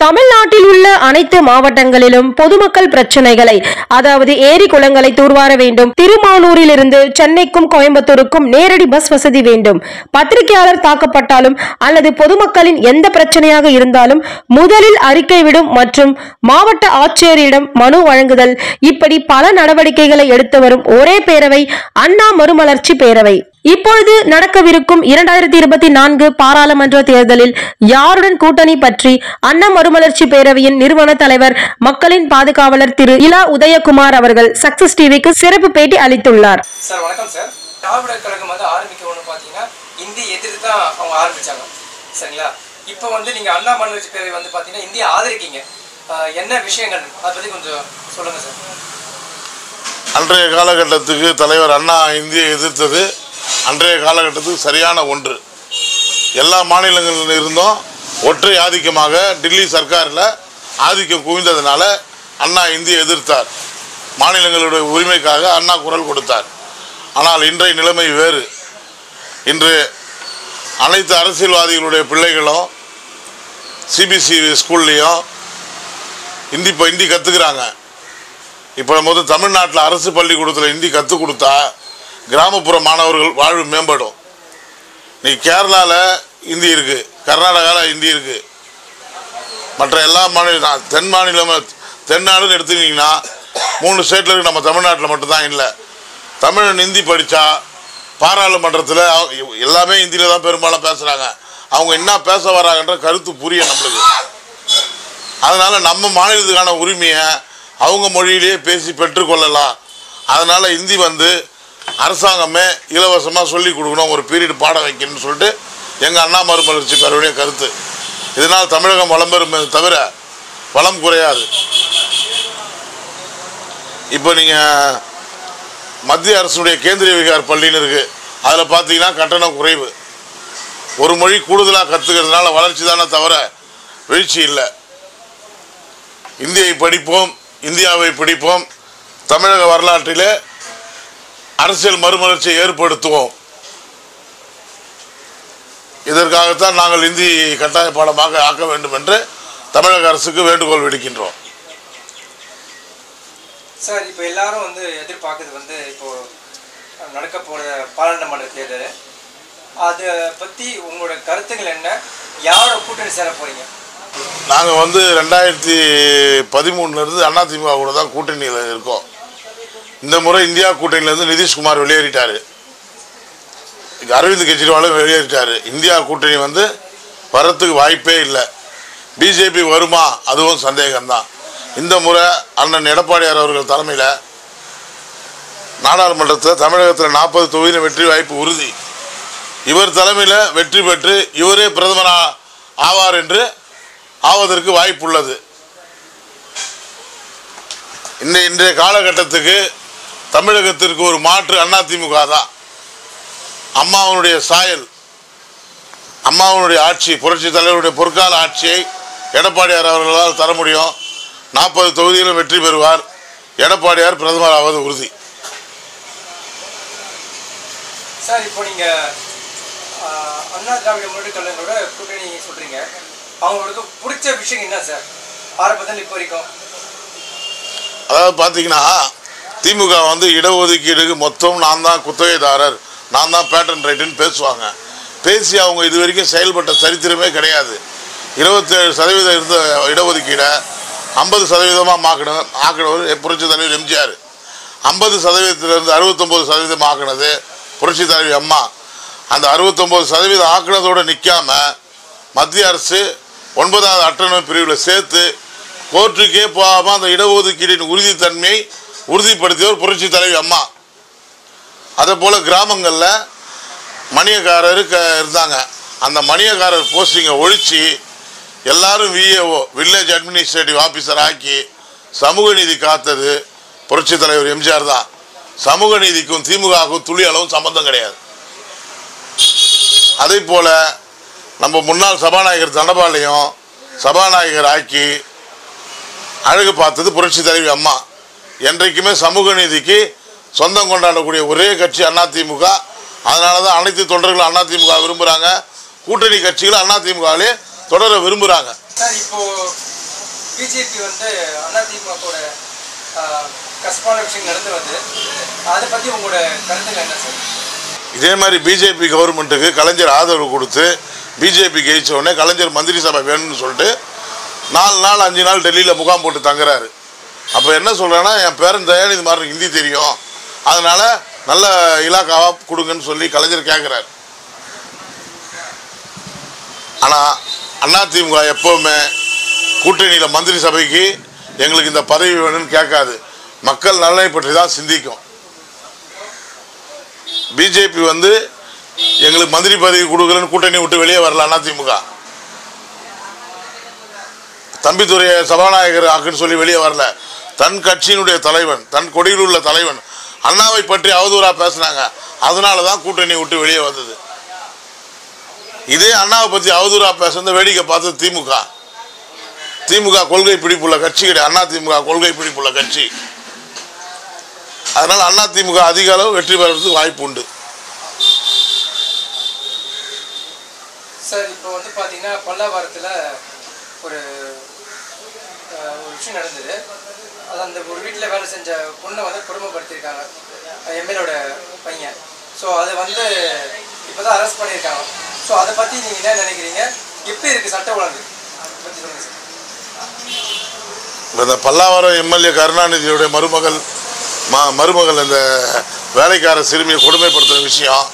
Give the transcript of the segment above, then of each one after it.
தமிழ்நாட்டில் உள்ள அனைத்து மாவட்டங்களிலும் பொதுமக்கள் பிரச்சனைகளை அதாவது ஏரி குளங்களை தூர்வார வேண்டும். திருமானூரிலிருந்து சென்னைக்கும் கோயம்புத்தூருக்கும் நேரடி பஸ் வசதி வேண்டும். பத்திரிகையாளர் தாக்கப்பட்டாலும் அல்லது பொதுமக்களின் எந்த பிரச்சனையாக இருந்தாலும் முதலில் அறிக்கை விடும் மற்றும் மாவட்ட ஆட்சியரிடம் மனு வழங்குதல், இப்படி பல நடவடிக்கைகளை எடுத்து வரும் ஒரே பேரவை அண்ணா மறுமலர்ச்சி பேரவை. இப்பொழுது நடக்கவிருக்கும் 2024 பாராளுமன்ற தேர்தலில் யாருடன் கூட்டணி பற்றி அண்ணா மறுமலர்ச்சி பேரவையின் நிறுவன தலைவர் மக்களின் பாதுகாவலர் திரு இலா உதயகுமார் அவர்கள் சக்சஸ் டிவிக்கு சிறப்பு பேட்டி அளித்துள்ளார். சார் வணக்கம் சார். திராவிட கழகம் வந்து ஆரம்பிக்கணும்னு பார்த்தீங்கன்னா இந்திய எதிர்த்து தான் அவங்க ஆரம்பிச்சாங்க, சரிங்களா? இப்போ வந்து நீங்க அண்ணா மறுமலர்ச்சி பேரவை வந்து பார்த்தீங்கன்னா இந்திய ஆதரிக்கீங்க, என்ன விஷயங்கள் அதை பற்றி கொஞ்சம் சொல்லுங்க சார். அன்றைய காலகட்டத்துக்கு தலைவர் அண்ணா இந்தியை எதிர்த்தது அன்றைய காலகட்டத்துக்கு சரியான ஒன்று. எல்லா மாநிலங்களில் இருந்தும் ஒற்றை ஆதிக்கமாக டில்லி சர்க்காரில் ஆதிக்கம் குவிந்ததுனால அண்ணா இந்தியை எதிர்த்தார். மாநிலங்களுடைய உரிமைக்காக அண்ணா குரல் கொடுத்தார். ஆனால் இன்றைய நிலைமை வேறு. இன்று அனைத்து அரசியல்வாதிகளுடைய பிள்ளைகளும் சிபிஎஸ்சி ஸ்கூல்லையும் ஹிந்தி கற்றுக்கிறாங்க. இப்போ நம்ம தமிழ்நாட்டில் அரசு பள்ளிக்கூடத்தில் ஹிந்தி கற்றுக் கொடுத்தா கிராமப்புற மாணவர்கள் வாழ்வு மேம்படும். நீ கேரளாவில் ஹிந்தி இருக்குது, கர்நாடகாவில் ஹிந்தி இருக்குது, மற்ற எல்லா மாநிலம் தென்னாடுன்னு எடுத்துக்கிட்டிங்கன்னா 3 ஸ்டேட்டில் இருக்குது, நம்ம தமிழ்நாட்டில் மட்டும்தான் இல்லை. தமிழன் ஹிந்தி படித்தா பாராளுமன்றத்தில் எல்லாமே ஹிந்தியில் தான் பெரும்பாலும் பேசுகிறாங்க. அவங்க என்ன பேச வராங்கன்ற கருத்து புரியும் நம்மளுக்கு. அதனால் நம்ம மாநிலத்துக்கான உரிமையை அவங்க மொழியிலேயே பேசி பெற்றுக்கொள்ளலாம். அதனால் ஹிந்தி வந்து அரசாங்கமே இலவசமாக சொல்லிக் கொடுக்கணும், ஒரு பீரியட் பாடம் வைக்கணும்னு சொல்லிட்டு எங்கள் அண்ணா மறுமலர்ச்சி பேரவையுடைய கருத்து. இதனால் தமிழகம் வளம் பெறுமே தவிர வளம் குறையாது. இப்போ நீங்கள் மத்திய அரசுடைய கேந்திரிய விகார் பள்ளின்னு இருக்குது, அதில் பார்த்தீங்கன்னா கட்டணம் குறைவு. ஒரு மொழி கூடுதலாக கற்றுக்கிறதுனால வளர்ச்சி தானே தவிர வீழ்ச்சி இல்லை. இந்தியை படிப்போம், இந்தியாவை பிடிப்போம், தமிழக வரலாற்றிலே அரசியல் மறுமலர்ச்சியை ஏற்படுத்துவோம். இதற்காகத்தான் நாங்கள் இந்தி கட்டாய பாடமாக ஆக்க வேண்டும் என்று தமிழக அரசுக்கு வேண்டுகோள் விடுக்கின்றோம். சார், இப்போ எல்லாரும் வந்து எதிர்பார்க்குறது வந்து இப்போ நடக்க போகிற பாராளுமன்ற தேர்தல், அதை பற்றி உங்களோட கருத்துக்கள் என்ன? யாரோட கூட்டணி சேர போகிறீங்க? நாங்கள் வந்து 2013 அதிமுக கூட தான் கூட்டணியில் இருக்கோம். இந்த முறை இந்தியா கூட்டணியிலேருந்து நிதிஷ்குமார் வெளியேறிட்டார், அரவிந்த் கெஜ்ரிவாலும் வெளியேறிட்டார். இந்தியா கூட்டணி வந்து வரத்துக்கு வாய்ப்பே இல்லை. பிஜேபி வருமா அதுவும் சந்தேகம்தான். இந்த முறை அண்ணன் எடப்பாடியார் அவர்கள் தலைமையில் நாடாளுமன்றத்தில் தமிழகத்தில் 40 தொகுதியில் வெற்றி வாய்ப்பு உறுதி. இவர் தலைமையில் வெற்றி பெற்று இவரே பிரதமர் ஆவார் என்று ஆவதற்கு வாய்ப்பு உள்ளது. இன்றைய காலகட்டத்துக்கு தமிழகத்திற்கு ஒரு மாற்று அதிமுக தான். அம்மாவனுடைய சாயல், அம்மாவனுடைய ஆட்சி, புரட்சி தலைவருடைய பொற்கால ஆட்சியை எடப்பாடியார் அவர்களால் தர முடியும். 40 தொகுதியிலும் வெற்றி பெறுவார். எடப்பாடியார் பிரதமர் ஆவது உறுதி. சார், இப்போ நீங்கள் அண்ணா திராவிட முன்னேற்ற கழகங்களோட கூட்டணி சொல்கிறீங்க, அவங்களுக்கு பிடிச்ச விஷயம் என்ன சார் ஆரம்பத்தில் இப்போ வரைக்கும்? அதாவது பார்த்தீங்கன்னா திமுக வந்து இடஒதுக்கீடுக்கு மொத்தம் நான் தான் குத்தகைதாரர், நான் தான் பேட்டன் ரைட்டுன்னு பேசுவாங்க. பேசி அவங்க இது வரைக்கும் செயல்பட்ட சரித்திரமே கிடையாது. 27% இருந்த இடஒதுக்கீடை 50% ஆக்கினவர் புரட்சி தலைவர் எம்ஜிஆர். 50%இருந்து 69% ஆக்கினது புரட்சி தலைவி அம்மா. அந்த 69% ஆக்கினதோடு நிற்காம மத்திய அரசு 9வது அட்டவணை பிரிவில் சேர்த்து கோர்ட்டுக்கே போகாமல் அந்த இடஒதுக்கீட்டின் உறுதித்தன்மையை உறுதிப்படுத்தியவர் புரட்சி தலைவி அம்மா. அதே போல் கிராமங்களில் மணியக்காரர் இருந்தாங்க. அந்த மணியக்காரர் போஸ்டிங்கை ஒழித்து எல்லாரும் விஏஓ, வில்லேஜ் அட்மினிஸ்ட்ரேட்டிவ் ஆஃபீஸர் ஆக்கி சமூக நீதி காத்தது புரட்சி தலைவர் எம்ஜிஆர் தான். சமூக நீதிக்கும் திமுகவுக்கும் துளி அளவும் சம்பந்தம் கிடையாது. அதே போல் நம்ம முன்னாள் சபாநாயகர் தண்டபாளையம் சபாநாயகர் ஆக்கி அழகு பார்த்தது புரட்சி தலைவி அம்மா. என்றைக்குமே சமூக நீதிக்கு சொந்தம் கொண்டாடக்கூடிய ஒரே கட்சி அதிமுக. அதனால தான் அனைத்து தொண்டர்களும் அதிமுக விரும்புகிறாங்க. கூட்டணி கட்சிகள் அதிமுகவிலே தொடர விரும்புகிறாங்க. சார், இப்போ பிஜேபி வந்து அதிமுகவோட கஷ்டமான விஷயம் நடந்து வந்து அதை பற்றி உங்களோட கருத்துக்கள் என்ன சார்? இதே மாதிரி பிஜேபி கவர்மெண்ட்டுக்கு கலைஞர் ஆதரவு கொடுத்து பிஜேபி ஜெயிச்ச உடனே கலைஞர் மந்திரி சபை வேணும்னு சொல்லிட்டு 4 நாள் 5 நாள் டெல்லியில் முகாம் போட்டு தங்குறாரு. அப்போ என்ன சொல்கிறேன்னா, என் பேரன் தயாநிதி மாறன் ஹிந்தி தெரியும், அதனால் நல்ல இலாக்காவாக கொடுங்கன்னு சொல்லி கலைஞர் கேட்குறாரு. ஆனால் அதிமுக எப்போவுமே கூட்டணியில் மந்திரி சபைக்கு எங்களுக்கு இந்த பதவி வேணும்னு கேட்காது, மக்கள் நலனை பற்றி தான் சிந்திக்கும். பிஜேபி வந்து எங்களுக்கு மந்திரி பதவி கொடுக்கலன்னு கூட்டணி விட்டு வெளியே வரல. அதிமுக தம்பிதுரையை சபாநாயகர் ஆக்குன்னு சொல்லி வெளியே வரல. தன் கட்சியினுடைய தலைவன், தன் கொடியில் உள்ள தலைவன் அண்ணாவை பற்றி அவதூறாக பேசினாங்க, அதனால தான் கூட்டணி விட்டு வெளியே வந்தது. இதே அண்ணாவை பற்றி அவதூறாக பேசுறத வேடிக்கை பார்த்தது திமுக. திமுக கொள்கை பிடிப்புள்ள கட்சி கிடையாது, அதிமுக கொள்கை பிடிப்புள்ள கட்சி. அதனால் அதிமுக அதிக அளவு வெற்றி பெறறதுக்கு வாய்ப்பு உண்டு. சார் இப்போ வந்து பார்த்தீங்கன்னா பல்லாவரத்தில் ஒரு விஷயம் நடந்தது. அது அந்த ஒரு வீட்டில் வேலை செஞ்ச பொண்ணை வந்து குடும்பப்படுத்தியிருக்காங்க, எம்எல்ஏட பையன். ஸோ அதை வந்து இப்போ தான் அரெஸ்ட் பண்ணியிருக்காங்க. ஸோ அதை பற்றி நீங்கள் என்ன நினைக்கிறீங்க? எப்படி இருக்குது சட்ட ஒழுங்கு பற்றி சொல்லுங்கள் சார். இந்த பல்லாவரம் எம்எல்ஏ கருணாநிதியுடைய மருமகள் இந்த வேலைக்கார சிறுமியை கொடுமைப்படுத்துகிற விஷயம்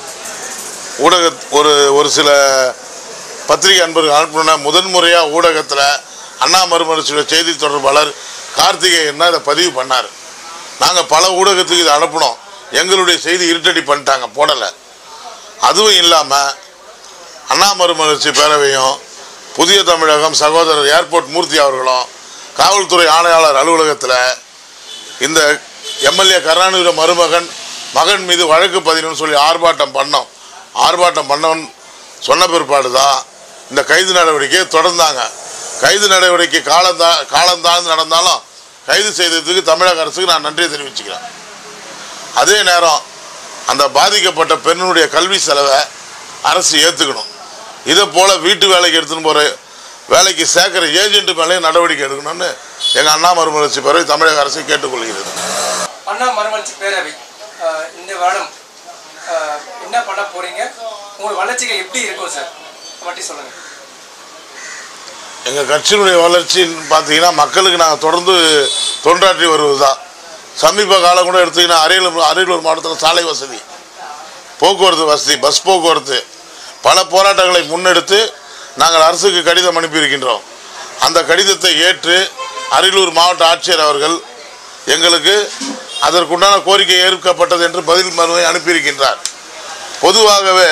ஒரு சில பத்திரிகை அன்பர்கள் அனுப்பின முதன்முறையாக ஊடகத்தில் அண்ணா மறுமலர்ச்சியோட செய்தி தொடர்பாளர் கார்த்திகேயன் இதை பதிவு பண்ணார். நாங்கள் பல ஊடகத்துக்கு இதை அனுப்பினோம், எங்களுடைய செய்தி இருட்டடி பண்ணிட்டாங்க, போடலை. அதுவும் இல்லாமல் அண்ணா மறுமலர்ச்சி பேரவையும் புதிய தமிழகம் சகோதரர் ஏர்போர்ட் மூர்த்தி அவர்களும் காவல்துறை ஆணையாளர் அலுவலகத்தில் இந்த எம்எல்ஏ கருணாநிதியோட மகன் மீது வழக்கு பதிவுன்னு சொல்லி ஆர்ப்பாட்டம் பண்ணவன் சொன்ன பிற்பாடு தான் இந்த கைது நடவடிக்கையை தொடர்ந்தாங்க. கைது நடவடிக்கை காலந்தாழ்ந்து நடந்தாலும் கைது செய்ததுக்கு தமிழக அரசுக்கு நான் நன்றியை தெரிவிச்சுக்கிறேன். அதே நேரம் அந்த பாதிக்கப்பட்ட பெண்ணுடைய கல்வி செலவை அரசு ஏற்றுக்கணும். இதை போல் வீட்டு வேலைக்கு எடுத்துன்னு போகிற வேலைக்கு சேர்க்குற ஏஜென்ட் மேலே நடவடிக்கை எடுக்கணும்னு எங்கள் அண்ணா மறுமலர்ச்சி பேரவை தமிழக அரசை கேட்டுக்கொள்கிறது. அண்ணா மறுமலர்ச்சி பேரவை இந்த வருடம் என்ன பண்ண போறீங்க? உங்கள் வளர்ச்சிகள் எப்படி இருக்கும் சார் பற்றி சொல்லுங்கள். எங்கள் கட்சியினுடைய வளர்ச்சின்னு பார்த்தீங்கன்னா, மக்களுக்கு நாங்கள் தொடர்ந்து தொண்டாற்றி வருவது தான். சமீப காலம் கூட எடுத்திங்கன்னா அரியலூர் மாவட்டத்தில் சாலை வசதி, போக்குவரத்து வசதி, பஸ் போக்குவரத்து பல போராட்டங்களை முன்னெடுத்து நாங்கள் அரசுக்கு கடிதம் அனுப்பியிருக்கின்றோம். அந்த கடிதத்தை ஏற்று அரியலூர் மாவட்ட ஆட்சியர் அவர்கள் எங்களுக்கு அதற்குண்டான கோரிக்கை ஏற்கப்பட்டது என்று பதில் மனுவை அனுப்பியிருக்கின்றார். பொதுவாகவே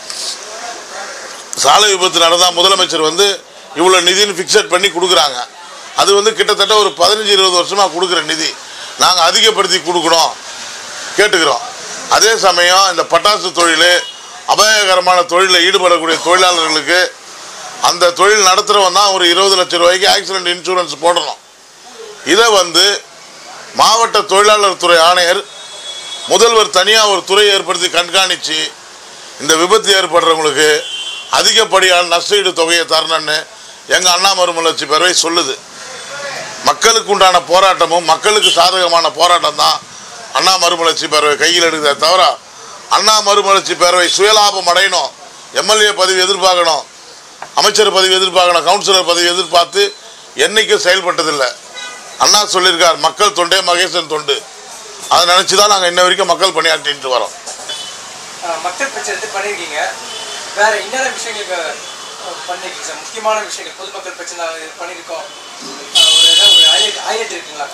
சாலை விபத்து நடந்தால் முதலமைச்சர் வந்து இவ்வளோ நிதின்னு ஃபிக்ஸட் பண்ணி கொடுக்குறாங்க. அது வந்து கிட்டத்தட்ட ஒரு 15-20 வருஷமாக கொடுக்குற நிதி நாங்கள் அதிகப்படுத்தி கொடுக்கணும் கேட்டுக்கிறோம். அதே சமயம் இந்த பட்டாசு தொழில் அபாயகரமான தொழிலில் ஈடுபடக்கூடிய தொழிலாளர்களுக்கு அந்த தொழில் நடத்துகிறவன் தான் ஒரு 20 லட்சம் ரூபாய்க்கு ஆக்சிடென்ட் இன்சூரன்ஸ் போடணும். இதை வந்து மாவட்ட தொழிலாளர் துறை ஆணையர் முதல்வர் தனியாக ஒரு துறை ஏற்படுத்தி கண்காணித்து இந்த விபத்து ஏற்படுறவங்களுக்கு அதிகப்படியான நஷ்டஈடு தொகையை தரணும்னு எங்கள் அண்ணா மறுமலர்ச்சி பேரவை சொல்லுது. மக்களுக்கு உண்டான போராட்டமும் மக்களுக்கு சாதகமான போராட்டம் தான் அண்ணா மறுமலர்ச்சி பேரவை கையில் எடுக்கிறத தவிர அண்ணா மறுமலர்ச்சி பேரவை சுயலாபம் அடையணும், எம்எல்ஏ பதவி எதிர்பார்க்கணும், அமைச்சர் பதவி எதிர்பார்க்கணும், கவுன்சிலர் பதவி எதிர்பார்த்து என்றைக்கும் செயல்பட்டதில்லை. அண்ணா சொல்லியிருக்கார், மக்கள் தொண்டே மகேசன் தொண்டு. அதை நினச்சி தான் நாங்கள் இன்ன வரைக்கும் மக்கள் பணியாற்றிட்டு வரோம். மக்கள் பிரச்சனை பண்ணியிருக்கீங்க, வேற என்னென்ன விஷயங்களுக்கு பண்ணிருக்கீங்க சார்? முக்கியமான விஷயங்கள் பொதுமக்கள் பிரச்சனை பண்ணியிருக்கோம், ஒரு ஹைலைட் இருக்குங்களா?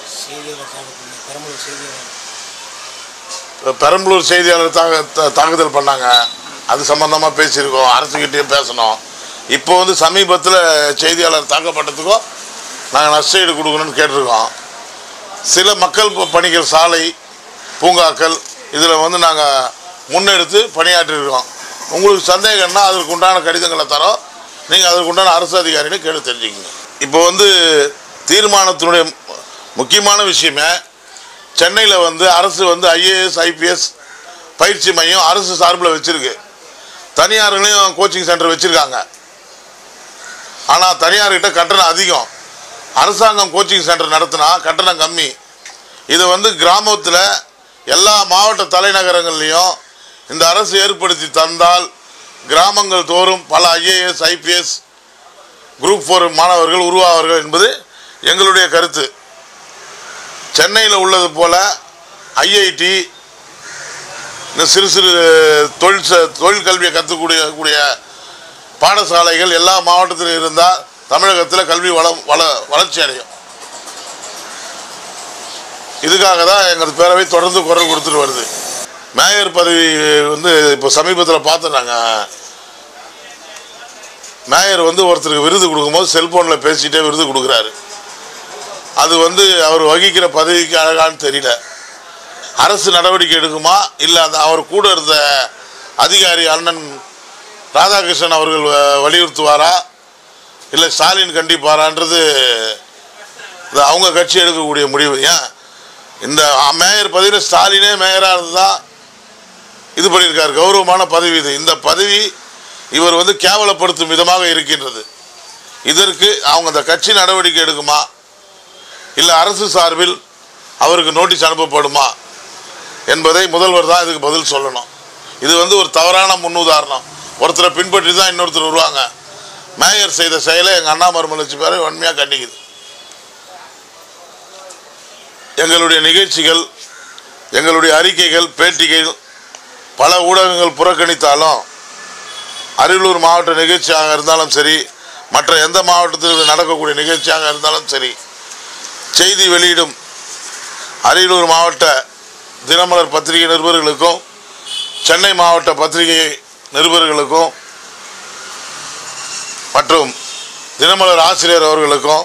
பெரம்பலூர் செய்தியாளர் தாக்குதல் பண்ணாங்க, அது சம்பந்தமாக பேசியிருக்கோம், அரசுக்கிட்டேயும் பேசணும். இப்போ வந்து சமீபத்தில் செய்தியாளர் தாக்கப்பட்டதுக்கும் நாங்கள் நஷ்டஈடு கொடுக்கணும்னு கேட்டிருக்கோம். சில மக்கள் பணிக்கிற சாலை பூங்காக்கள் இதில் வந்து நாங்கள் முன்னெடுத்து பணியாற்றிருக்கோம். உங்களுக்கு சந்தேகம்னா அதற்கு உண்டான கடிதங்களை தரோம், நீங்கள் அதற்கு உண்டான அரசு அதிகாரிகளை கேட்டு தெரிஞ்சுக்கங்க. இப்போ வந்து தீர்மானத்தினுடைய முக்கியமான விஷயமே சென்னையில் வந்து அரசு வந்து ஐஏஎஸ் ஐபிஎஸ் பயிற்சி மையம் அரசு சார்பில் வச்சுருக்கு, தனியார்களையும் கோச்சிங் சென்டர் வச்சுருக்காங்க. ஆனால் தனியார்கிட்ட கட்டணம் அதிகம். அரசாங்கம் கோச்சிங் சென்டர் நடத்தினா கட்டணம் கம்மி. இதை வந்து கிராமத்தில் எல்லா மாவட்ட தலைநகரங்கள்லையும் இந்த அரசு ஏற்படுத்தி தந்தால் கிராமங்கள் தோறும் பல IAS IPS குரூப் 4 மாணவர்கள் உருவாவார்கள் என்பது எங்களுடைய கருத்து. சென்னையில் உள்ளது போல IIT இந்த சிறு சிறு தொழில் கல்வியை கற்றுக்கூடிய பாடசாலைகள் எல்லா மாவட்டத்திலும் இருந்தால் தமிழகத்தில் கல்வி வளர்ச்சி அடையும். இதுக்காக தான் எங்கள் பேரவை தொடர்ந்து குரல் கொடுத்துட்டு வருது. மேயர் பதவி வந்து இப்போ சமீபத்தில் பார்த்தோம். நாங்கள் மேயர் வந்து ஒருத்தருக்கு விருது கொடுக்கும்போது செல்ஃபோனில் பேசிகிட்டே விருது கொடுக்குறாரு. அது வந்து அவர் வகிக்கிற பதவிக்கு அழகான்னு தெரியல. அரசு நடவடிக்கை எடுக்குமா இல்லை அந்த அவர் கூட இருந்த அதிகாரி அண்ணன் ராதாகிருஷ்ணன் அவர்கள் வலியுறுத்துவாரா இல்லை ஸ்டாலின் கண்டிப்பாரான்றது அவங்க கட்சி எடுக்கக்கூடிய முடிவு. ஏன் இந்த மேயர் பதவியில் ஸ்டாலினே மேயராக இருந்துதான் இது பண்ணியிருக்காரு. கௌரவமான பதவி இது. இந்த பதவி இவர் வந்து கேவலப்படுத்தும் விதமாக இருக்கின்றது. இதற்கு அவங்க அந்த கட்சி நடவடிக்கை எடுக்குமா இல்லை அரசு சார்பில் அவருக்கு நோட்டீஸ் அனுப்பப்படுமா என்பதை முதல்வர் தான் இதுக்கு பதில் சொல்லணும். இது வந்து ஒரு தவறான முன்னுதாரணம். ஒருத்தரை பின்பற்றி தான் இன்னொருத்தர் வருவாங்க. மேயர் செய்த செயலை எங்கள் அண்ணா மறுமலர்ச்சி பேரவை வன்மையாக கண்டிக்குது. எங்களுடைய நிகழ்ச்சிகள், எங்களுடைய அறிக்கைகள், பேட்டிகள் பல ஊடகங்கள் புறக்கணித்தாலும் அரியலூர் மாவட்ட நிகழ்ச்சியாக இருந்தாலும் சரி, மற்ற எந்த மாவட்டத்தில் நடக்கக்கூடிய நிகழ்ச்சியாக இருந்தாலும் சரி, செய்தி வெளியிடும் அரியலூர் மாவட்ட தினமலர் பத்திரிகை நிருபர்களுக்கும் சென்னை மாவட்ட பத்திரிகை நிருபர்களுக்கும் மற்றும் தினமலர் ஆசிரியர் அவர்களுக்கும்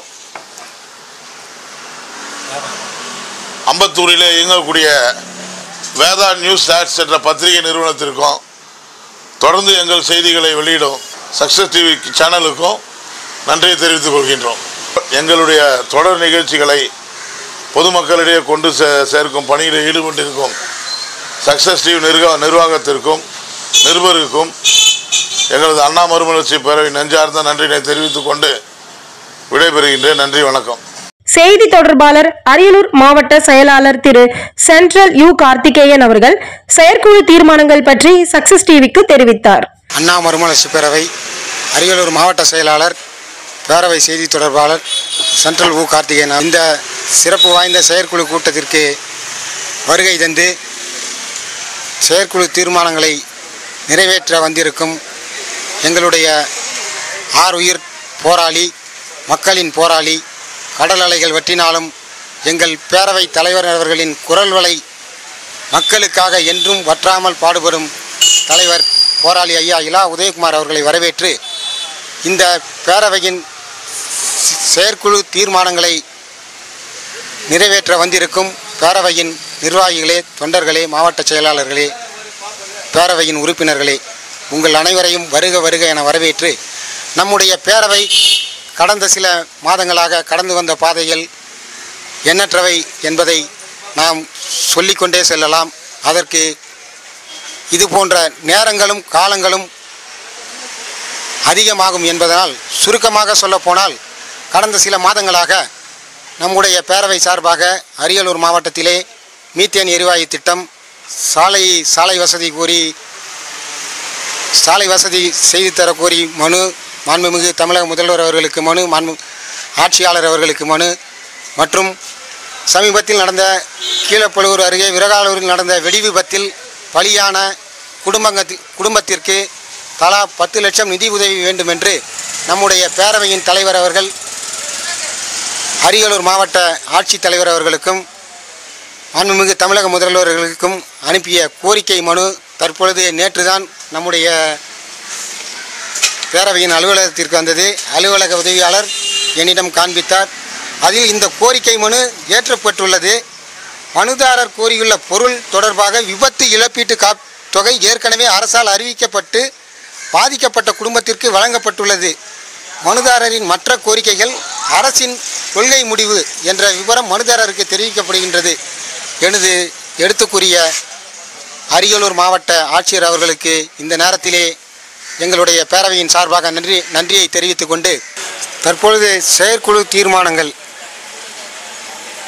அம்பத்தூரிலே இயங்கக்கூடிய வேதா நியூஸ் ஸ்டாட்ஸ் என்ற பத்திரிகை நிறுவனத்திற்கும் தொடர்ந்து எங்கள் செய்திகளை வெளியிடும் சக்சஸ் டிவி சேனலுக்கும் நன்றியை தெரிவித்துக் கொள்கின்றோம். எங்களுடைய தொடர் நிகழ்ச்சிகளை பொதுமக்களிடையே கொண்டு சேர்க்கும் பணியில் ஈடுபட்டிருக்கும் சக்சஸ் டிவி நிர்வாகத்திற்கும் நிருபருக்கும் எங்களது அண்ணா மறுமலர்ச்சி பேரவை நெஞ்சார்ந்த நன்றியை தெரிவித்துக் கொண்டு விடைபெறுகின்றேன். நன்றி, வணக்கம். செய்தி தொடர்பாளர் அரியலூர் மாவட்ட செயலாளர் திரு சென்ட்ரல் U கார்த்திகேயன் அவர்கள் செயற்குழு தீர்மானங்கள் பற்றி சக்சஸ் டிவிக்கு தெரிவித்தார். அண்ணா மறுமலர்ச்சி பேரவை அரியலூர் மாவட்ட செயலாளர் பேரவை செய்தி தொடர்பாளர் சென்ட்ரல் U கார்த்திகேயன் இந்த சிறப்பு வாய்ந்த செயற்குழு கூட்டத்திற்கு வருகை தந்து செயற்குழு தீர்மானங்களை நிறைவேற்ற வந்திருக்கும் எங்களுடைய ஆருயிர் போராளி, மக்களின் போராளி, கடல் அலைகள் வெட்டினாலும் எங்கள் பேரவை தலைவர் அவர்களின் குரல் வலை மக்களுக்காக என்றும் வற்றாமல் பாடுபடும் தலைவர் போராளி ஐயா இலா உதயகுமார் அவர்களை வரவேற்று இந்த பேரவையின் செயற்குழு தீர்மானங்களை நிறைவேற்ற வந்திருக்கும் பேரவையின் நிர்வாகிகளே, தொண்டர்களே, மாவட்ட செயலாளர்களே, பேரவையின் உறுப்பினர்களே, உங்கள் அனைவரையும் வருக வருக என வரவேற்று நம்முடைய பேரவை கடந்த சில மாதங்களாக கடந்து வந்த பாதைகள் எண்ணற்றவை என்பதை நாம் சொல்லிக்கொண்டே செல்லலாம். அதற்கு இது போன்ற நேரங்களும் காலங்களும் அதிகமாகும் என்பதனால் சுருக்கமாக சொல்லப்போனால் கடந்த சில மாதங்களாக நம்முடைய பேரவை சார்பாக அரியலூர் மாவட்டத்திலே மீத்தேன் எரிவாயு திட்டம், சாலை வசதி செய்து தர கோரி மனு, மாண்புமிகு தமிழக முதல்வர் அவர்களுக்கு மனு, ஆட்சியாளர் அவர்களுக்கு மனு மற்றும் சமீபத்தில் நடந்த கீழப்பழுவூர் அருகே விரகாலூரில் நடந்த வெடி விபத்தில் பலியான குடும்பத்திற்கு தலா 10 லட்சம் நிதி உதவி வேண்டும் என்று நம்முடைய பேரவையின் தலைவர் அவர்கள் அரியலூர் மாவட்ட ஆட்சித்தலைவர் அவர்களுக்கும் மாண்புமிகு தமிழக முதல்வர்களுக்கும் அனுப்பிய கோரிக்கை மனு தற்பொழுது நேற்றுதான் நம்முடைய பேரவையின் அலுவலகத்திற்கு வந்தது. அலுவலக உதவியாளர் என்னிடம் காண்பித்தார். அதில் இந்த கோரிக்கை மனு ஏற்றப்பட்டுள்ளது. மனுதாரர் கோரியுள்ள பொருள் தொடர்பாக விபத்து இழப்பீட்டு தொகை ஏற்கனவே அரசால் அறிவிக்கப்பட்டு பாதிக்கப்பட்ட குடும்பத்திற்கு வழங்கப்பட்டுள்ளது. மனுதாரரின் மற்ற கோரிக்கைகள் அரசின் கொள்கை முடிவு என்ற விவரம் மனுதாரருக்கு தெரிவிக்கப்படுகின்றது. எனது எடுத்துக்கூறிய அரியலூர் மாவட்ட ஆட்சியர் அவர்களுக்கு இந்த நேரத்திலே எங்களுடைய பேரவையின் சார்பாக நன்றியை தெரிவித்துக் கொண்டு தற்பொழுது செயற்குழு தீர்மானங்கள்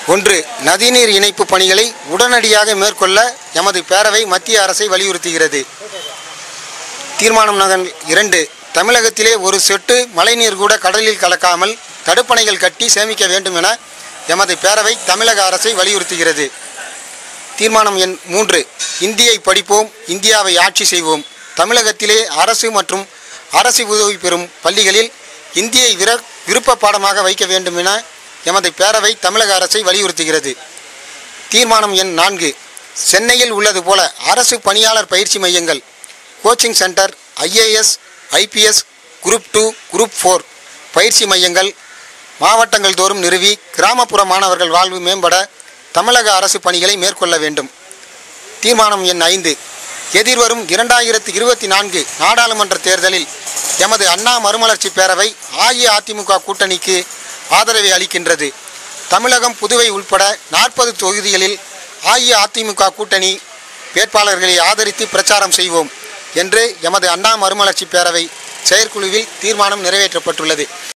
1. நதிநீர் இணைப்பு பணிகளை உடனடியாக மேற்கொள்ள எமது பேரவை மத்திய அரசை வலியுறுத்துகிறது. தீர்மானம் நகர் 2. தமிழகத்திலே ஒரு சொட்டு மழைநீர் கூட கடலில் கலக்காமல் தடுப்பணைகள் கட்டி சேமிக்க வேண்டும் என எமது பேரவை தமிழக அரசை வலியுறுத்துகிறது. தீர்மானம் எண் 3. இந்தியை படிப்போம், இந்தியாவை ஆட்சி செய்வோம். தமிழகத்திலே அரசு மற்றும் அரசு உதவி பெறும் பள்ளிகளில் இந்தியை விருப்ப பாடமாக வைக்க வேண்டும் என எமது பேரவை தமிழக அரசை வலியுறுத்துகிறது. தீர்மானம் எண் 4. சென்னையில் உள்ளது போல அரசு பணியாளர் பயிற்சி மையங்கள், coaching centre, IAS, IPS, group 2, group 4 பயிற்சி மையங்கள் மாவட்டங்கள் தோறும் நிறுவி கிராமப்புற மாணவர்கள் வாழ்வு மேம்பட தமிழக அரசு பணிகளை மேற்கொள்ள வேண்டும். தீர்மானம் எண் 5. எதிர்வரும் 2024 நாடாளுமன்ற தேர்தலில் எமது அண்ணா மறுமலர்ச்சி பேரவை அஇஅதிமுக கூட்டணிக்கு ஆதரவை அளிக்கின்றது. தமிழகம், புதுவை உள்பட 40 தொகுதிகளில் அஇஅதிமுக கூட்டணி வேட்பாளர்களை ஆதரித்து பிரச்சாரம் செய்வோம் என்று எமது அண்ணா மறுமலர்ச்சி பேரவை செயற்குழுவில் தீர்மானம் நிறைவேற்றப்பட்டுள்ளது.